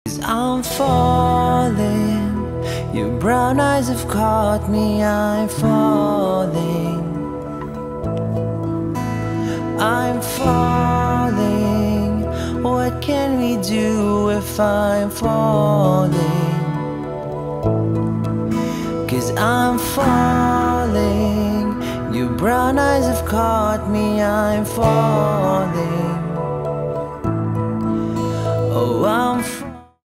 I'm falling, your brown eyes have caught me. I'm falling, I'm falling. What can we do if I'm falling? 'Cause I'm falling, your brown eyes have caught me. I'm falling, oh, I'm falling.